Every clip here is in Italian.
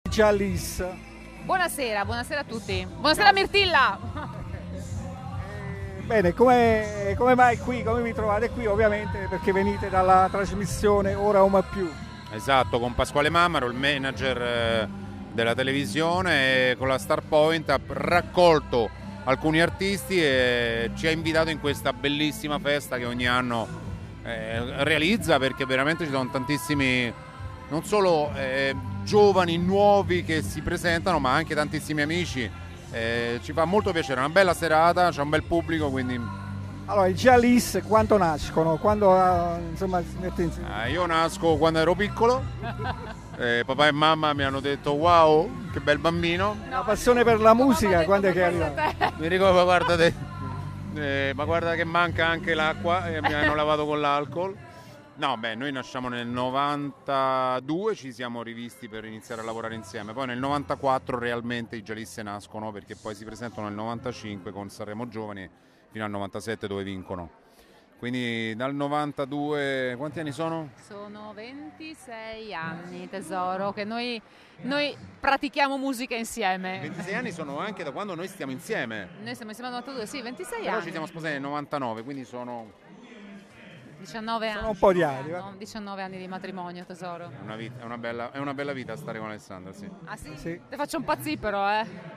Giallis. Buonasera, buonasera a tutti. Buonasera Mirtilla. Bene, come mai qui? Come vi trovate qui? Ovviamente perché venite dalla trasmissione Ora o Mai Più. Esatto, con Pasquale Mammaro, il manager della televisione, e con la Starpoint ha raccolto alcuni artisti e ci ha invitato in questa bellissima festa che ogni anno realizza, perché veramente ci sono tantissimi, non solo giovani, nuovi che si presentano, ma anche tantissimi amici. Ci fa molto piacere, è una bella serata, c'è un bel pubblico, quindi... Allora, i Giallis quando nascono? Quando insomma si mette insieme? Io nasco quando ero piccolo, papà e mamma mi hanno detto wow, che bel bambino. La passione per la musica, quando è che è arrivata? Mi ricordo, ma guarda che manca anche l'acqua e mi hanno lavato con l'alcol. No, beh, noi nasciamo nel 92, ci siamo rivisti per iniziare a lavorare insieme. Poi nel 94 realmente i Gialisse nascono, perché poi si presentano nel 95 con Sanremo Giovani fino al 97 dove vincono. Quindi dal 92, quanti anni sono? Sono 26 anni, tesoro, che noi pratichiamo musica insieme. 26 anni sono anche da quando noi stiamo insieme. Noi stiamo insieme al 92, sì, 26 Però anni. ci siamo sposati nel 99, quindi sono 19 anni. Sono un po' di anni, no? 19 anni di matrimonio, tesoro. è una bella vita stare con Alessandra, sì. Ah sì? Sì. Te faccio un pazzì però,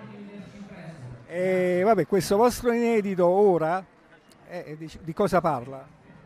E vabbè, questo vostro inedito ora, di cosa parla?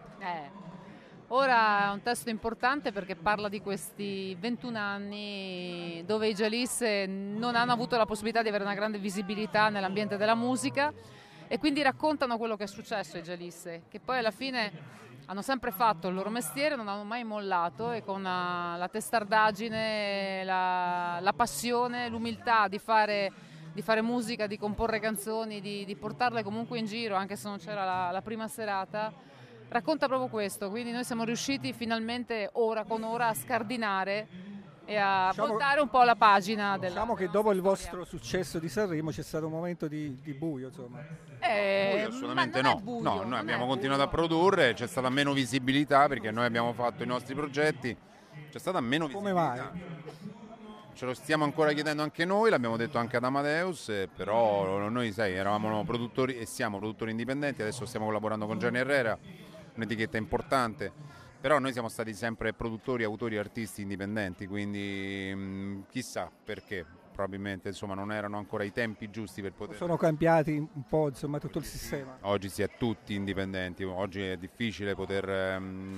Ora è un testo importante perché parla di questi 21 anni dove i Gialisse non hanno avuto la possibilità di avere una grande visibilità nell'ambiente della musica e quindi raccontano quello che è successo ai Gialisse, che poi alla fine hanno sempre fatto il loro mestiere, non hanno mai mollato e con la testardaggine, la passione, l'umiltà di fare musica, di comporre canzoni, di portarle comunque in giro, anche se non c'era la prima serata, racconta proprio questo. Quindi noi siamo riusciti finalmente ora con ora a scardinare e a voltare un po' la pagina diciamo che dopo il vostro successo di Sanremo c'è stato un momento di buio, insomma. Assolutamente no. Noi abbiamo continuato a produrre, c'è stata meno visibilità perché noi abbiamo fatto i nostri progetti, c'è stata meno visibilità. Come mai? Ce lo stiamo ancora chiedendo anche noi, l'abbiamo detto anche ad Amadeus, però noi eravamo produttori e siamo produttori indipendenti, adesso stiamo collaborando con Gianni Herrera, un'etichetta importante, però noi siamo stati sempre produttori, autori, artisti indipendenti, quindi chissà perché, probabilmente insomma non erano ancora i tempi giusti per poter... Sono cambiati un po' insomma tutto il sistema. Oggi si è tutti indipendenti, oggi è difficile poter...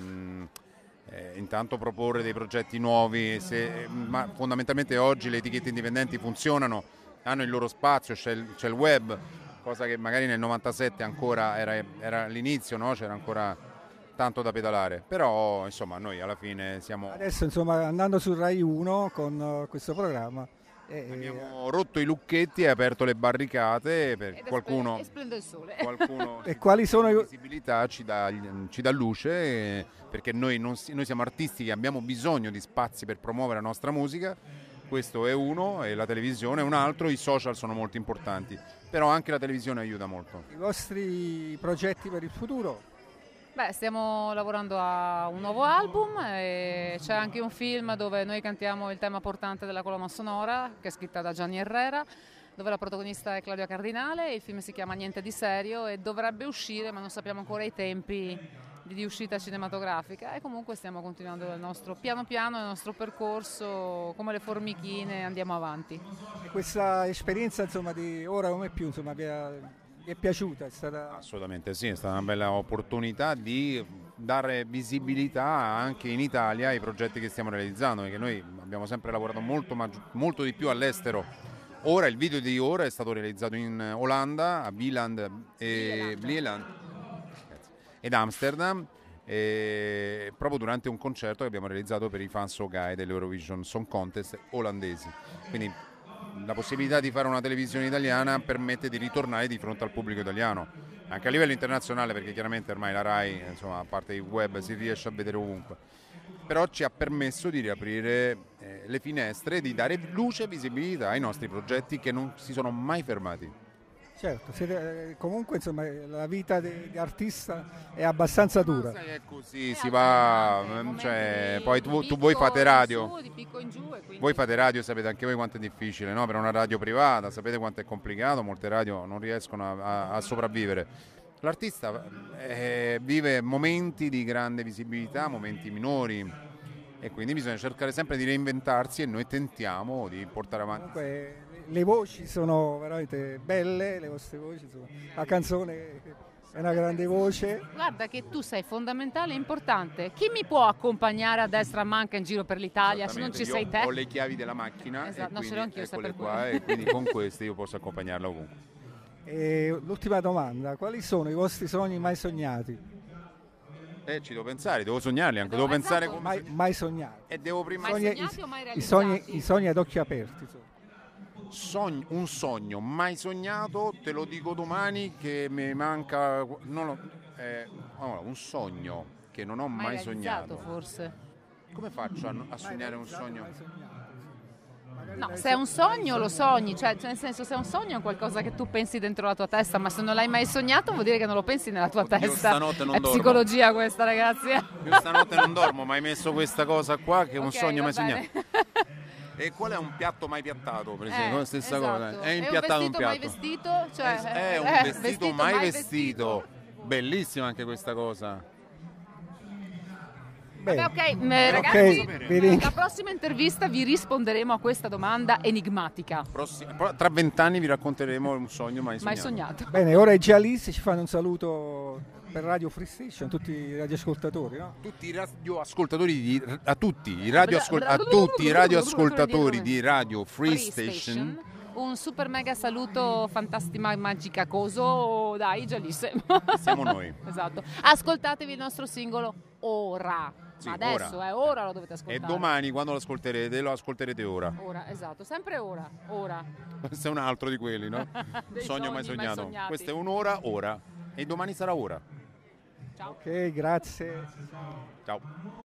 intanto proporre dei progetti nuovi, ma fondamentalmente oggi le etichette indipendenti funzionano, hanno il loro spazio, c'è il web, cosa che magari nel 97 ancora era all'inizio, no? C'era ancora tanto da pedalare, però insomma noi alla fine siamo... Adesso insomma andando su Rai 1 con questo programma abbiamo rotto i lucchetti e aperto le barricate per qualcuno, esplende il sole. qualcuno e quali sono la visibilità ci dà luce, perché noi siamo artisti che abbiamo bisogno di spazi per promuovere la nostra musica, questo è uno e la televisione è un altro, i social sono molto importanti, però anche la televisione aiuta molto. I vostri progetti per il futuro? Beh, stiamo lavorando a un nuovo album e c'è anche un film dove noi cantiamo il tema portante della colonna sonora, che è scritta da Gianni Herrera, dove la protagonista è Claudia Cardinale. Il film si chiama Niente di serio e dovrebbe uscire, ma non sappiamo ancora i tempi di uscita cinematografica, e comunque stiamo continuando piano piano il nostro percorso, come le formichine andiamo avanti. E questa esperienza insomma di Ora o Mai Più insomma vi è piaciuta? È stata... Assolutamente sì, è stata una bella opportunità di dare visibilità anche in Italia ai progetti che stiamo realizzando, perché noi abbiamo sempre lavorato molto di più all'estero. Ora il video di Ora è stato realizzato in Olanda, a Wieland ed Amsterdam, proprio durante un concerto che abbiamo realizzato per i fans So Guy dell'Eurovision Song Contest olandesi. Quindi la possibilità di fare una televisione italiana permette di ritornare di fronte al pubblico italiano, anche a livello internazionale, perché chiaramente ormai la Rai, insomma, a parte il web, si riesce a vedere ovunque, però ci ha permesso di riaprire le finestre, di dare luce e visibilità ai nostri progetti che non si sono mai fermati. Certo, comunque insomma la vita di artista è abbastanza dura. Sai, è così, si va, cioè, poi tu voi fate radio, voi fate radio, sapete anche voi quanto è difficile, no? Per una radio privata, sapete quanto è complicato, molte radio non riescono a sopravvivere. L'artista vive momenti di grande visibilità, momenti minori e quindi bisogna cercare sempre di reinventarsi e noi tentiamo di portare avanti. Comunque, le voci sono veramente belle, le vostre voci, insomma. La canzone è una grande voce. Guarda che tu sei fondamentale e importante. Chi mi può accompagnare a destra a manca in giro per l'Italia se non ci sei te? Ho le chiavi della macchina, esatto, e no, ce l'ho anch'io, eccole per qua, e quindi con queste io posso accompagnarla ovunque. E l'ultima domanda, quali sono i vostri sogni mai sognati? Ci devo pensare, devo sognarli anche, devo pensare come mai sognati. E devo prima Mai sognati o mai I sogni ad occhi aperti. Insomma. un sogno mai sognato, te lo dico domani che mi manca, un sogno che non ho mai sognato. Forse. Come faccio a sognare un sogno? No, se è un sogno lo sogni, cioè nel senso, se è un sogno è qualcosa che tu pensi dentro la tua testa, ma se non l'hai mai sognato vuol dire che non lo pensi nella tua testa. Stanotte non è dormo. Psicologia questa, ragazzi. Io stanotte non dormo, ma hai messo questa cosa qua che è un sogno mai bene. sognato. E qual è un piatto mai piattato, per esempio? Stessa esatto. cosa. È impiattato un piatto. Mai vestito? Cioè, è un vestito mai vestito. Bellissima anche questa cosa. Bene. Vabbè, ragazzi, Ok, la prossima intervista vi risponderemo a questa domanda enigmatica. Tra 20 anni vi racconteremo un sogno mai sognato. Bene, ora i Giallisti ci fanno un saluto per Radio Free Station, tutti i radioascoltatori, no? Tutti i radioascoltatori a tutti i radioascoltatori di Radio Free Station. Un super mega saluto fantastico, magicacoso dai Giallisse. Siamo noi. Esatto. Ascoltatevi il nostro singolo ora. Sì, ma adesso ora lo dovete ascoltare. E domani quando lo ascolterete ora. Ora, esatto, sempre ora. Questo è un altro di quelli, no? Sogno mai sognato. Questo è un'ora ora e domani sarà ora. Ciao. Ok, grazie. Ciao.